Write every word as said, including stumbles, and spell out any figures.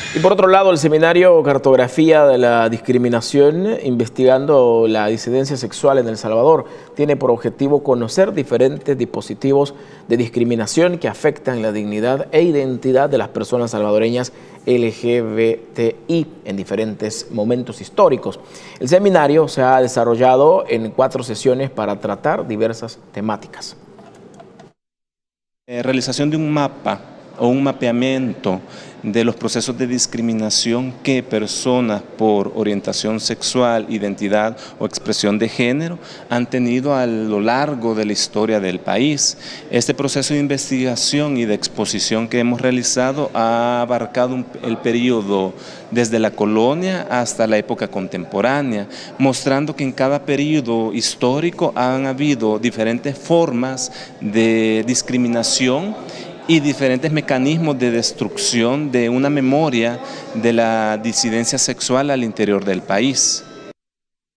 Y por otro lado, el seminario Cartografía de la Discriminación, investigando la disidencia sexual en El Salvador, tiene por objetivo conocer diferentes dispositivos de discriminación que afectan la dignidad e identidad de las personas salvadoreñas L G B T I en diferentes momentos históricos. El seminario se ha desarrollado en cuatro sesiones para tratar diversas temáticas. Eh, realización de un mapa o un mapeamiento de los procesos de discriminación que personas por orientación sexual, identidad o expresión de género han tenido a lo largo de la historia del país. Este proceso de investigación y de exposición que hemos realizado ha abarcado un, el periodo desde la colonia hasta la época contemporánea, mostrando que en cada periodo histórico han habido diferentes formas de discriminación y diferentes mecanismos de destrucción de una memoria de la disidencia sexual al interior del país.